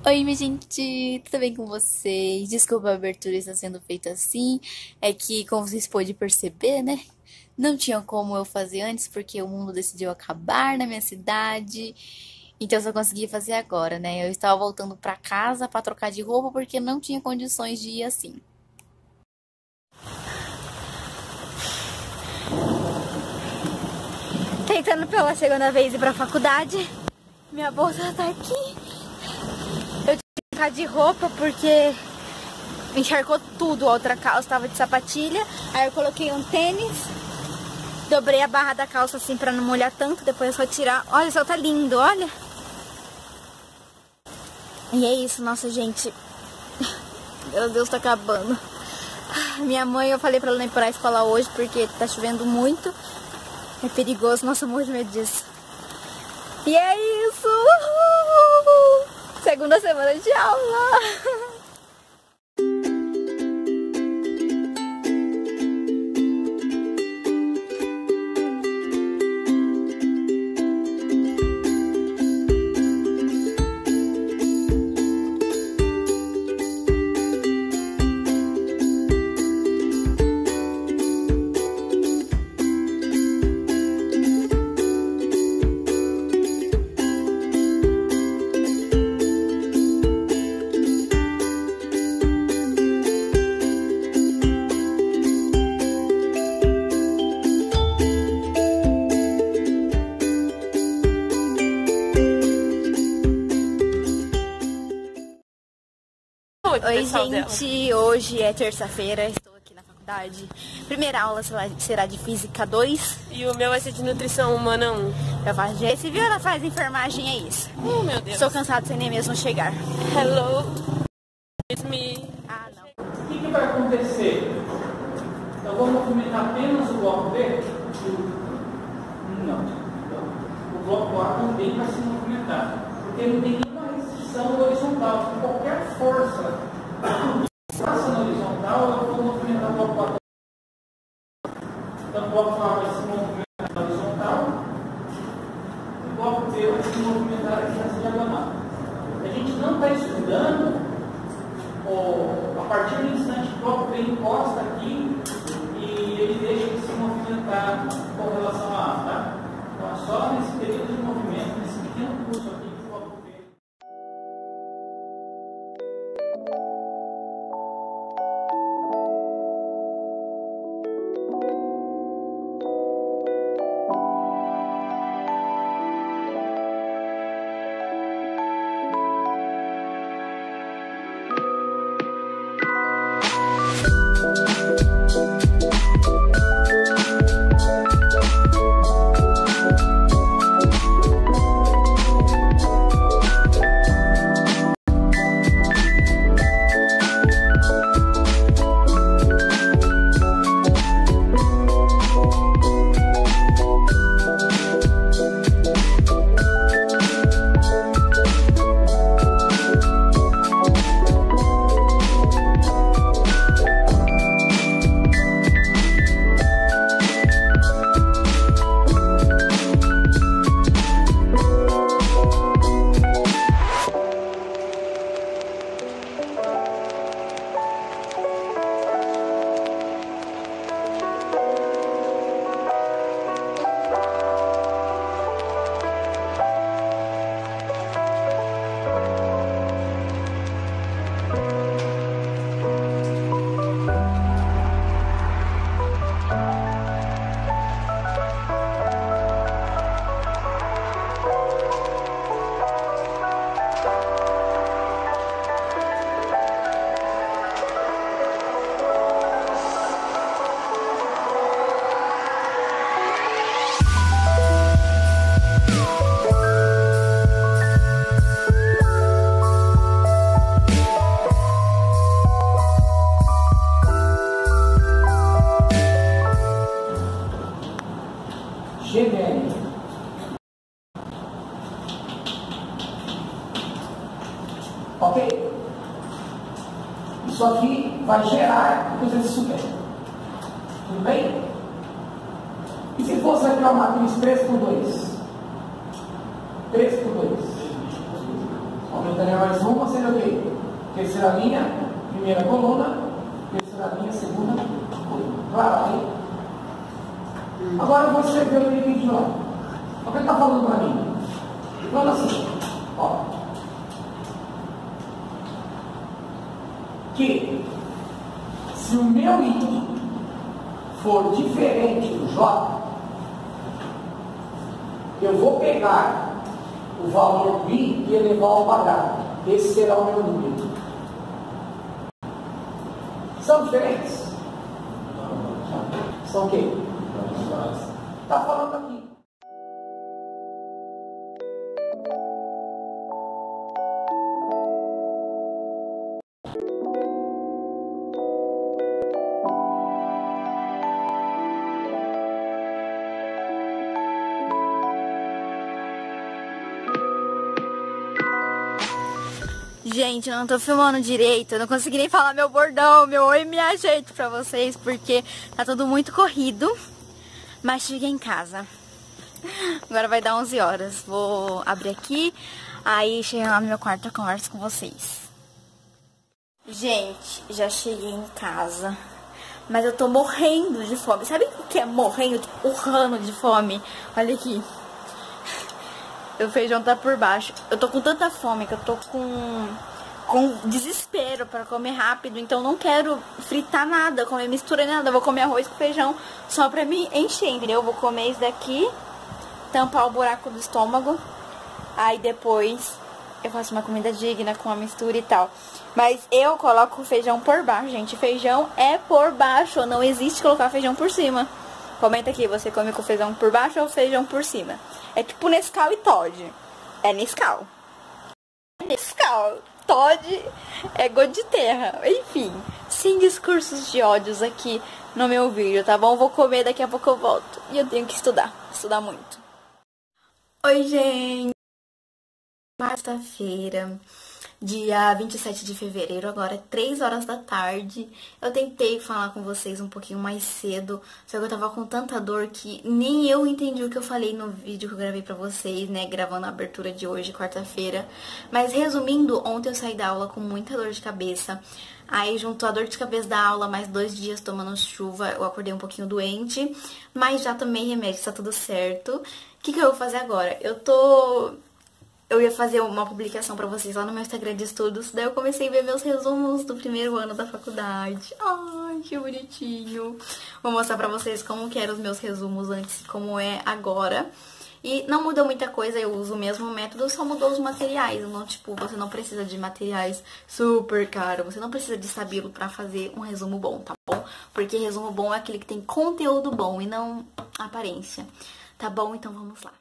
Oi, minha gente, tudo bem com vocês? Desculpa a abertura estar sendo feita assim. É que, como vocês podem perceber, né? Não tinha como eu fazer antes porque o mundo decidiu acabar na minha cidade. Então eu só consegui fazer agora, né? Eu estava voltando pra casa pra trocar de roupa porque não tinha condições de ir assim. Tentando pela segunda vez ir pra faculdade. Minha bolsa tá aqui. Eu tive que trocar de roupa porque encharcou tudo. A outra calça tava de sapatilha. Aí eu coloquei um tênis. Dobrei a barra da calça assim pra não molhar tanto. Depois é só tirar. Olha, o céu tá lindo, olha. E é isso, nossa, gente. Meu Deus, tá acabando. Minha mãe, eu falei pra ela não ir pra escola hoje porque tá chovendo muito. É perigoso, nossa, eu morro de medo disso. E é isso! Uhul! Segunda semana de aula! Oi, gente, hoje é terça-feira, estou aqui na faculdade. Primeira aula será de Física 2. E o meu vai ser de Nutrição Humana 1. Eu faço GS, viu? Ela faz enfermagem, é isso. Oh, meu Deus. Estou cansado sem nem mesmo chegar. Hello, it's me. Ah, não. O que vai acontecer? Eu vou movimentar apenas o bloco B? Não. O bloco A também vai se movimentar. Porque não tem nenhuma restrição horizontal. Se qualquer força na horizontal, eu vou movimentar o bloco A. Então o bloco A vai se movimentar na horizontal. E o bloco B vai se movimentar aqui nessa diagonal. A gente não está estudando a partir do instante que o bloco B encosta aqui e ele deixa de se movimentar com relação a A, tá? Então é só nesse período de movimento, nesse pequeno curso aqui que o bloco B. GBL. Ok? Isso aqui vai gerar depois esse super. Tudo bem? E se fosse aqui uma matriz 3 por 2? 3 por 2. Aumentaria mais uma, seria o quê? Terceira linha, primeira coluna, terceira linha, segunda coluna. Claro, aí. Agora eu vou escrever o limite lá. O que ele está falando para mim? Falando assim, ó. Que se o meu I for diferente do J, eu vou pegar o valor do I e elevar ao quadrado. Esse será o meu número. São diferentes? São o quê? Está falando aqui. Gente, eu não tô filmando direito, eu não consegui nem falar meu bordão, meu oi, minha gente pra vocês, porque tá tudo muito corrido. Mas cheguei em casa. Agora vai dar 11 horas. Vou abrir aqui, aí chegar lá no meu quarto eu converso com vocês. Gente, já cheguei em casa, mas eu tô morrendo de fome. Sabe o que é morrendo? Tipo, urrando de fome. Olha aqui. O feijão tá por baixo. Eu tô com tanta fome que eu tô com desespero pra comer rápido. Então não quero fritar nada, comer mistura nada. Eu vou comer arroz com feijão só pra me encher, entendeu? Eu vou comer isso daqui, tampar o buraco do estômago. Aí depois eu faço uma comida digna com a mistura e tal. Mas eu coloco o feijão por baixo, gente. Feijão é por baixo, não existe colocar feijão por cima. Comenta aqui, você come com feijão por baixo ou feijão por cima? É tipo Nescau e Toddy. É Nescau. Nescau. Toddy é gosto de terra. Enfim, sem discursos de ódios aqui no meu vídeo, tá bom? Vou comer, daqui a pouco eu volto. E eu tenho que estudar muito. Oi, gente. Quarta-feira, dia 27 de fevereiro, agora é 3 horas da tarde. Eu tentei falar com vocês um pouquinho mais cedo, só que eu tava com tanta dor que nem eu entendi o que eu falei no vídeo que eu gravei pra vocês, né, gravando a abertura de hoje, quarta-feira. Mas resumindo, ontem eu saí da aula com muita dor de cabeça. Aí juntou a dor de cabeça da aula, mais 2 dias tomando chuva, eu acordei um pouquinho doente, mas já tomei remédio, tá tudo certo. O que eu vou fazer agora? Eu ia fazer uma publicação pra vocês lá no meu Instagram de estudos, daí eu comecei a ver meus resumos do primeiro ano da faculdade. Ai, que bonitinho. Vou mostrar pra vocês como que eram os meus resumos antes e como é agora. E não mudou muita coisa, eu uso o mesmo método, só mudou os materiais. Não, tipo, você não precisa de materiais super caros, você não precisa de Stabilo pra fazer um resumo bom, tá bom? Porque resumo bom é aquele que tem conteúdo bom e não aparência. Tá bom? Então vamos lá.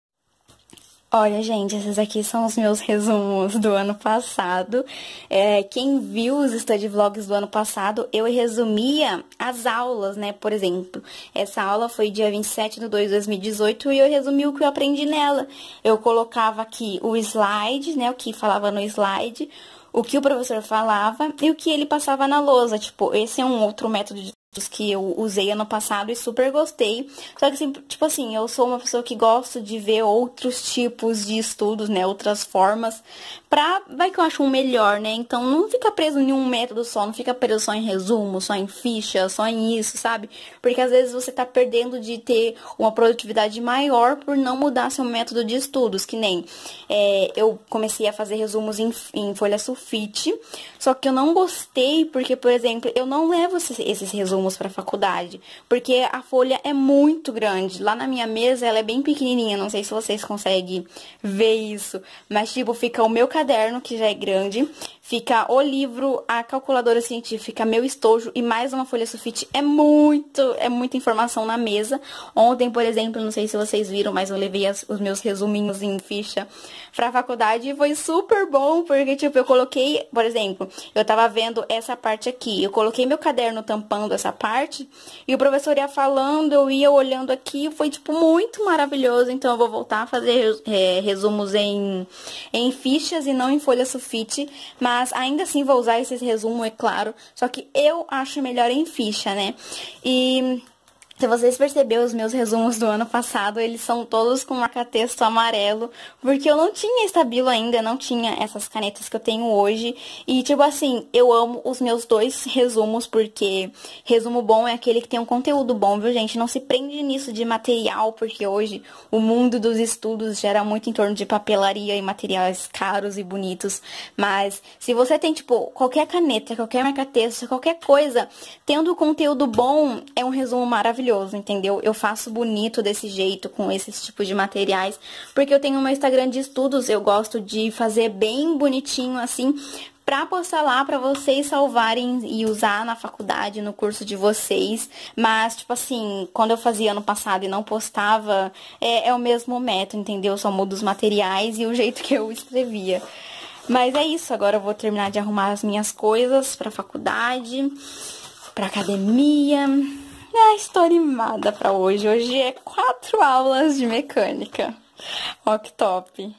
Olha, gente, esses aqui são os meus resumos do ano passado. Quem viu os study vlogs do ano passado, eu resumia as aulas, né? Por exemplo, essa aula foi dia 27/2/2018 e eu resumi o que eu aprendi nela. Eu colocava aqui o slide, né? O que falava no slide, o que o professor falava e o que ele passava na lousa. Tipo, esse é um outro método de que eu usei ano passado e super gostei. Só que, tipo assim, eu sou uma pessoa que gosta de ver outros tipos de estudos, né? Outras formas. Vai que eu acho um melhor, né? Então, não fica preso em um método só. Não fica preso só em resumo, só em ficha, só em isso, sabe? Porque às vezes você tá perdendo de ter uma produtividade maior por não mudar seu método de estudos. Que nem eu comecei a fazer resumos em folha sulfite. Só que eu não gostei porque, por exemplo, eu não levo esses resumos para faculdade, porque a folha é muito grande. Lá na minha mesa ela é bem pequenininha, não sei se vocês conseguem ver isso, mas tipo, fica o meu caderno, que já é grande, fica o livro, a calculadora científica, meu estojo e mais uma folha sulfite. É muita informação na mesa. Ontem, por exemplo, não sei se vocês viram, mas eu levei os meus resuminhos em ficha pra faculdade e foi super bom, porque tipo, eu coloquei, por exemplo, eu tava vendo essa parte aqui, eu coloquei meu caderno tampando essa parte e o professor ia falando, eu ia olhando aqui, foi tipo muito maravilhoso. Então eu vou voltar a fazer resumos em fichas e não em folha sulfite, mas ainda assim vou usar esses resumos, é claro, só que eu acho melhor em ficha, né? E Se vocês perceberam, os meus resumos do ano passado, eles são todos com marca-texto amarelo, porque eu não tinha Stabilo ainda, não tinha essas canetas que eu tenho hoje. E, tipo assim, eu amo os meus 2 resumos, porque resumo bom é aquele que tem um conteúdo bom, viu, gente? Não se prende nisso de material, porque hoje o mundo dos estudos gera muito em torno de papelaria e materiais caros e bonitos. Mas, se você tem, tipo, qualquer caneta, qualquer marca-texto, qualquer coisa, tendo conteúdo bom, é um resumo maravilhoso. Entendeu? Eu faço bonito desse jeito, com esses tipos de materiais, porque eu tenho meu Instagram de estudos, eu gosto de fazer bem bonitinho assim, pra postar lá pra vocês salvarem e usar na faculdade, no curso de vocês. Mas, tipo assim, quando eu fazia ano passado e não postava, é o mesmo método, entendeu? Só mudo os materiais e o jeito que eu escrevia. Mas é isso, agora eu vou terminar de arrumar as minhas coisas pra faculdade, pra academia. Estou animada pra hoje. Hoje é 4 aulas de mecânica. Ó que top.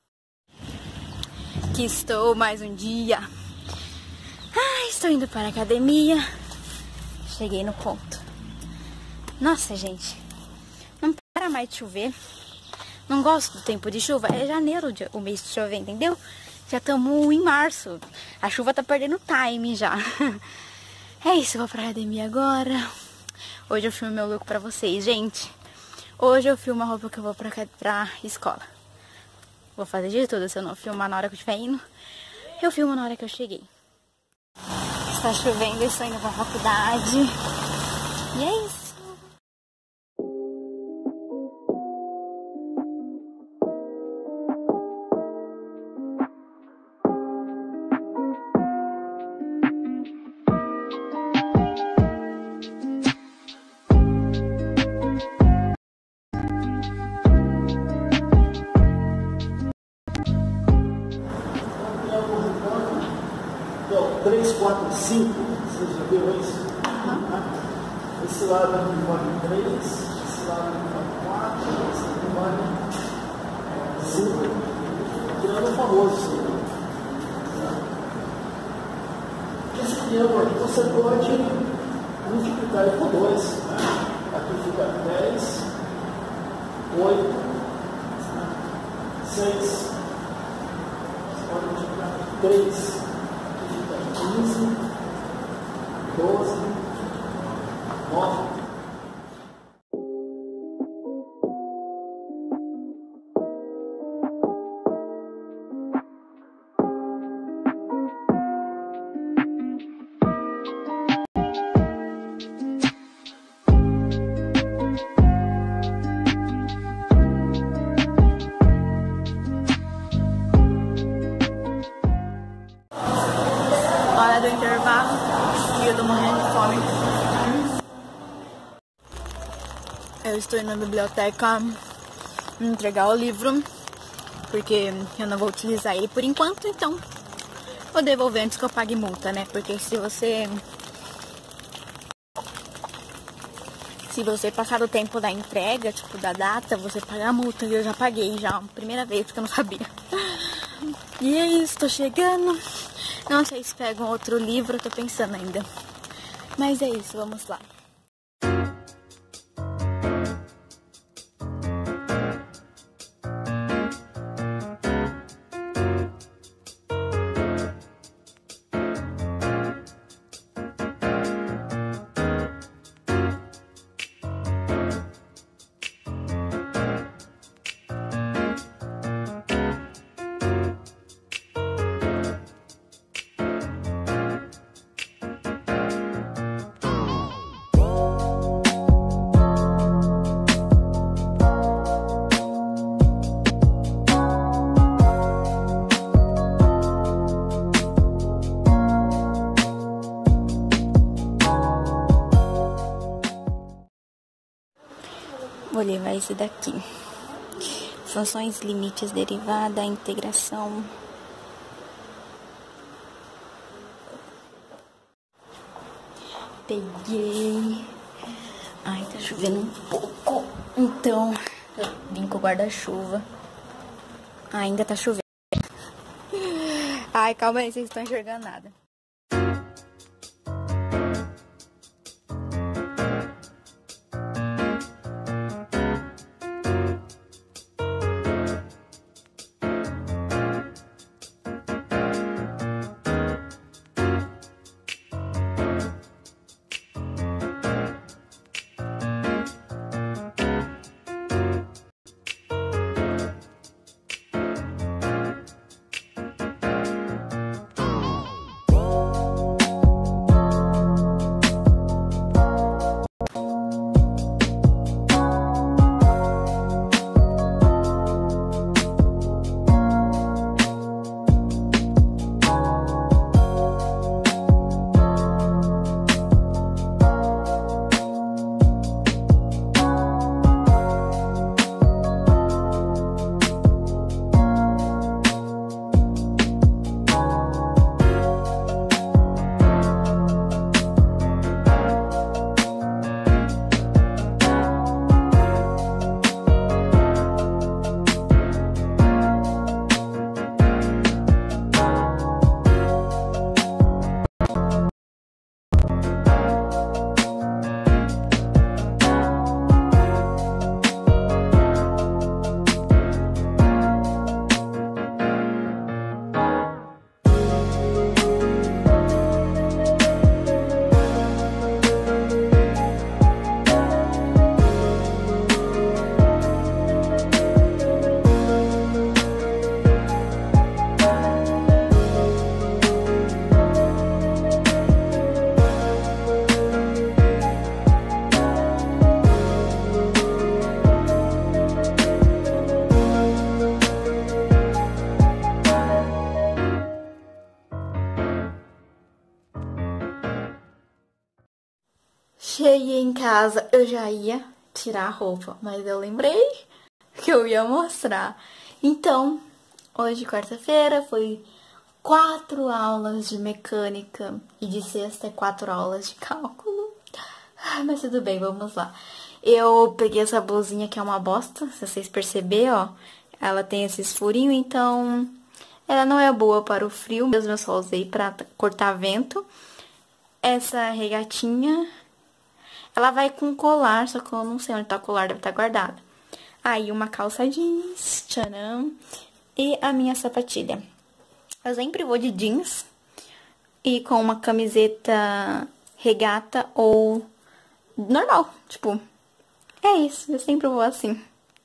Aqui estou mais um dia. Estou indo para a academia. Cheguei no ponto. Nossa, gente. Não para mais de chover. Não gosto do tempo de chuva. É janeiro o mês de chover, entendeu? Já estamos em março. A chuva tá perdendo time já. É isso, eu vou pra academia agora. Hoje eu filmo meu look pra vocês, gente. Hoje eu filmo a roupa que eu vou pra escola. Vou fazer de tudo. Se eu não filmar na hora que eu estiver indo, eu filmo na hora que eu cheguei. Está chovendo, eu estou indo pra faculdade. E é isso. Aqui, ó, 3, 4, 5. Você já viu isso? Esse lado aqui vale 3, esse lado aqui vale 4, esse aqui vale 5. Tirando o famoso, sim. Esse triângulo aqui você pode multiplicar ele por 2. Aqui fica 10, 8, 6. Você pode multiplicar por 3. 15, 12, 9. Hora do intervalo e eu tô morrendo de fome. Eu estou indo na biblioteca entregar o livro, porque eu não vou utilizar ele por enquanto, então vou devolver antes que eu pague multa, né? Porque se você passar do tempo da entrega, tipo da data, você paga a multa. E eu já paguei já, primeira vez, porque eu não sabia. E é isso, tô chegando. Não sei se pego um outro livro, eu tô pensando ainda. Mas é isso, vamos lá. Vou levar esse daqui. Funções, limites, derivada, integração. Peguei. Ai, tá chovendo um pouco. Então, eu vim com o guarda-chuva. Ainda tá chovendo. Ai, calma aí, vocês não estão enxergando nada. cheguei em casa, eu já ia tirar a roupa, mas eu lembrei que eu ia mostrar. Então, hoje, quarta-feira, foi 4 aulas de mecânica e de sexta 4 aulas de cálculo. Mas tudo bem, vamos lá. Eu peguei essa blusinha que é uma bosta, se vocês perceberem, ó. Ela tem esses furinhos, então ela não é boa para o frio, mesmo eu só usei pra cortar vento. Essa regatinha, ela vai com colar, só que eu não sei onde tá o colar, deve estar guardado. Aí uma calça jeans, tcharam, e a minha sapatilha. Eu sempre vou de jeans e com uma camiseta regata ou normal, tipo, é isso, eu sempre vou assim.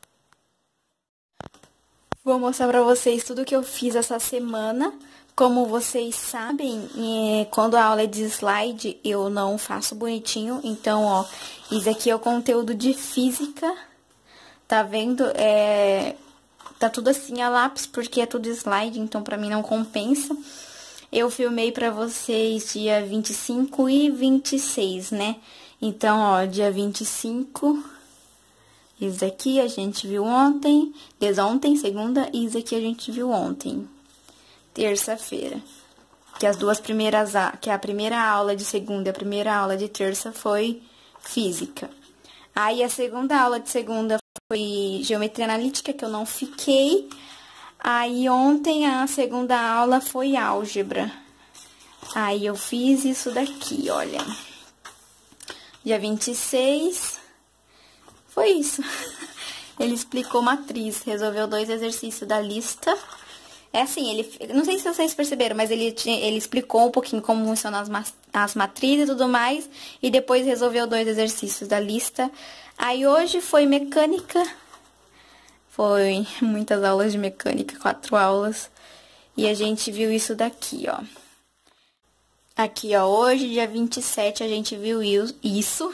Vou mostrar pra vocês tudo que eu fiz essa semana. Como vocês sabem, quando a aula é de slide, eu não faço bonitinho. Então, ó, isso aqui é o conteúdo de física. Tá vendo? Tá tudo assim a lápis, porque é tudo slide, então pra mim não compensa. Eu filmei pra vocês dia 25 e 26, né? Então, ó, dia 25, isso aqui a gente viu ontem, desontem, segunda, e isso aqui a gente viu ontem, terça-feira. Que as duas primeiras, que a primeira aula de segunda e a primeira aula de terça foi física. Aí a segunda aula de segunda foi geometria analítica, que eu não fiquei. Aí ontem a segunda aula foi álgebra. Aí eu fiz isso daqui, olha. Dia 26, foi isso. Ele explicou matriz, resolveu 2 exercícios da lista. É assim, não sei se vocês perceberam, mas ele explicou um pouquinho como funcionam as matrizes e tudo mais. E depois resolveu 2 exercícios da lista. Aí hoje foi mecânica. Foi muitas aulas de mecânica, 4 aulas. E a gente viu isso daqui, ó. Aqui, ó, hoje, dia 27, a gente viu isso.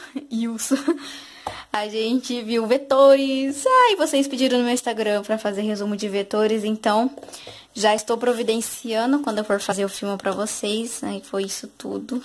A gente viu vetores. E vocês pediram no meu Instagram pra fazer resumo de vetores, então já estou providenciando quando eu for fazer o filme pra vocês. Aí foi isso tudo.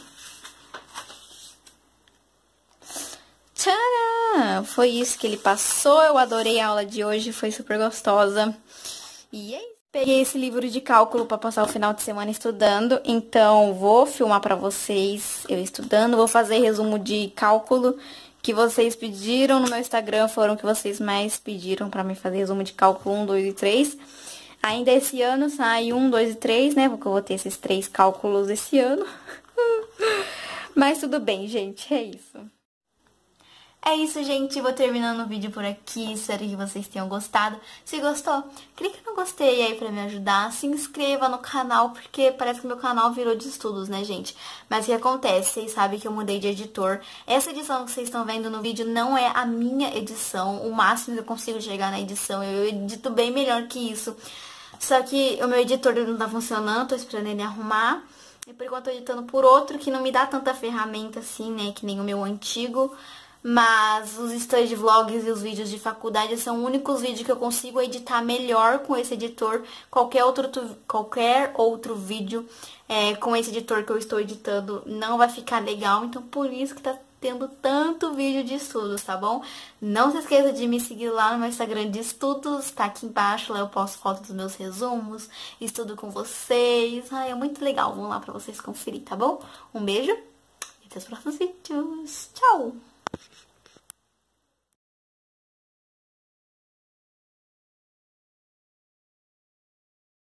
Tcharam! Foi isso que ele passou. Eu adorei a aula de hoje, foi super gostosa. E é isso. Peguei esse livro de cálculo para passar o final de semana estudando, então vou filmar para vocês eu estudando, vou fazer resumo de cálculo que vocês pediram no meu Instagram, foram que vocês mais pediram para mim fazer resumo de cálculo 1, 2 e 3. Ainda esse ano sai 1, 2 e 3, né, porque eu vou ter esses 3 cálculos esse ano. Mas tudo bem, gente, é isso. É isso, gente. Vou terminando o vídeo por aqui. Espero que vocês tenham gostado. Se gostou, clica no gostei aí pra me ajudar. Se inscreva no canal, porque parece que meu canal virou de estudos, né, gente? Mas o que acontece? Vocês sabem que eu mudei de editor. Essa edição que vocês estão vendo no vídeo não é a minha edição. O máximo que eu consigo chegar na edição. Eu edito bem melhor que isso. Só que o meu editor não tá funcionando. Tô esperando ele arrumar. E por enquanto eu tô editando por outro que não me dá tanta ferramenta assim, né? Que nem o meu antigo. Mas os stage vlogs e os vídeos de faculdade são os únicos vídeos que eu consigo editar melhor com esse editor. Qualquer outro vídeo com esse editor que eu estou editando não vai ficar legal. Então por isso que tá tendo tanto vídeo de estudos, tá bom? Não se esqueça de me seguir lá no meu Instagram de estudos, tá aqui embaixo. Lá eu posto fotos dos meus resumos, estudo com vocês. É muito legal, vamos lá pra vocês conferir, tá bom? Um beijo e até os próximos vídeos. Tchau!